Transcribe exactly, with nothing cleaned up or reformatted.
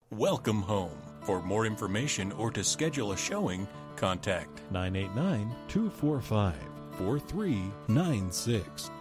welcome home. For more information or to schedule a showing, contact nine eight nine, two four five, four three nine six